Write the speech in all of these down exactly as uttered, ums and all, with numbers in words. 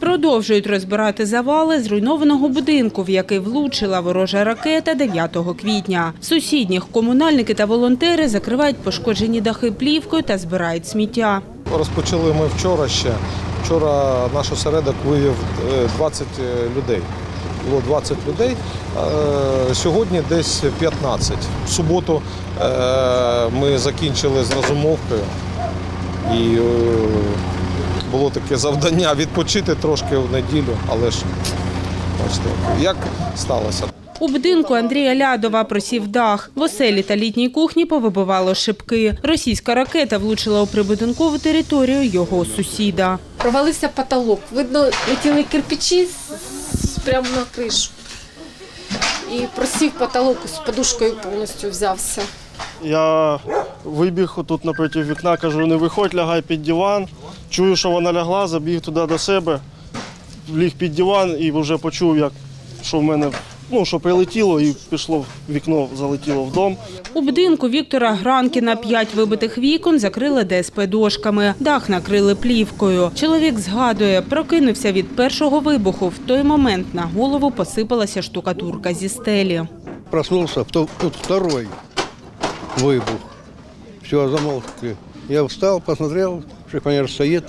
Продовжують розбирати завали зруйнованого будинку, в який влучила ворожа ракета дев'ятого квітня. В сусідніх комунальники та волонтери закривають пошкоджені дахи плівкою та збирають сміття. Розпочали ми вчора ще. Вчора наш осередок виявив двадцять людей. Було двадцять людей, сьогодні десь п'ятнадцять. В суботу ми закінчили з Розумовкою і було таке завдання відпочити трошки в неділю, але ж бачите, як сталося. У будинку Андрія Лядова просів дах. В оселі та літній кухні повибивало шибки. Російська ракета влучила у прибудинкову територію його сусіда. Провалився потолок. Видно, летіли кирпичі прямо на кришу. І просів потолок, з подушкою повністю взявся. Я вибіг тут напроти вікна, кажу, не виходь, лягай під диван. Чую, що вона лягла, забіг туди до себе, ліг під диван і вже почув, як, що в мене, ну, що прилетіло і пішло в вікно, залетіло в дом. У будинку Віктора Гранкіна п'ять вибитих вікон закрили ДСП-дошками, дах накрили плівкою. Чоловік згадує, прокинувся від першого вибуху. В той момент на голову посипалася штукатурка зі стелі. Проснувся, тут второй вибух. Все, замолкли. Я встал, посмотрел, шифонер стоит,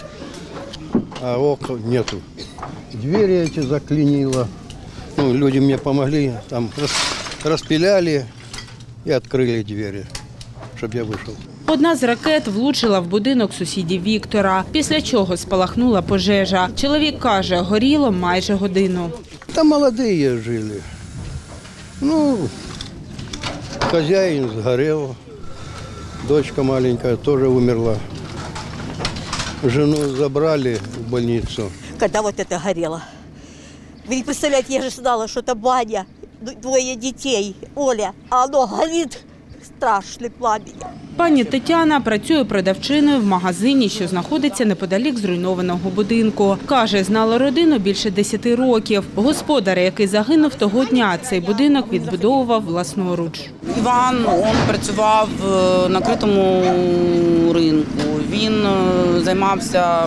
а окон нету. Двери эти заклинило. Ну, люди мне помогли, там распиляли и открыли двери, чтобы я вышел. Одна з ракет влучила в будинок сусідів Віктора, після чого спалахнула пожежа. Чоловік каже, горіло майже годину. Там молодые жили. Ну, хозяин сгорел, дочка маленькая тоже умерла. Жену забрали в больницу. Когда вот это горело. Вы не представляете, я же знала, что это баня, двое детей, Оля, а оно горит страшне пламя. Пані Тетяна працює продавчиною в магазині, що знаходиться неподалік зруйнованого будинку. Каже, знала родину більше десяти років. Господар, який загинув того дня, цей будинок відбудовував власноруч. Іван, він працював на критому ринку. Він займався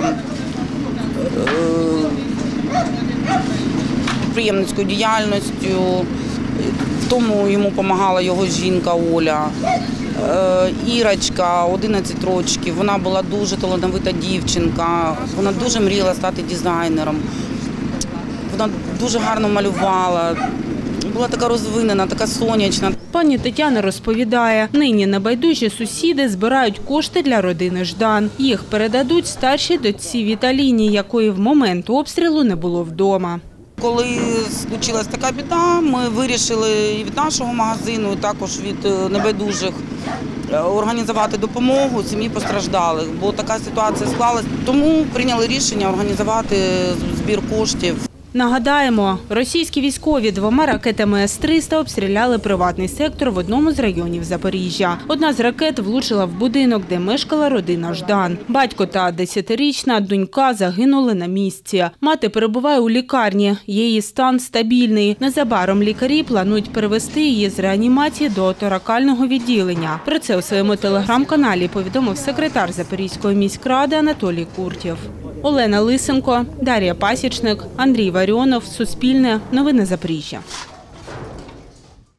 підприємницькою діяльністю. В тому йому допомагала його жінка Оля. Ірочка, одинадцять років, вона була дуже талановита дівчинка, вона дуже мріяла стати дизайнером, вона дуже гарно малювала, була така розвинена, така сонячна. Пані Тетяна розповідає, нині небайдужі сусіди збирають кошти для родини Ждан. Їх передадуть старшій дочці Віталіні, якої в момент обстрілу не було вдома. Коли случилась така біда, ми вирішили і від нашого магазину, і також від небайдужих організувати допомогу сім'ї постраждалих, бо така ситуація склалась. Тому прийняли рішення організувати збір коштів. Нагадаємо, російські військові двома ракетами С триста обстріляли приватний сектор в одному з районів Запоріжжя. Одна з ракет влучила в будинок, де мешкала родина Ждан. Батько та десятирічна донька загинули на місці. Мати перебуває у лікарні. Її стан стабільний. Незабаром лікарі планують перевести її з реанімації до торакального відділення. Про це у своєму телеграм-каналі повідомив секретар Запорізької міськради Анатолій Куртєв. Олена Лисенко, Дар'я Пасічник, Андрій Варіонов, Суспільне, Новини Запоріжжя.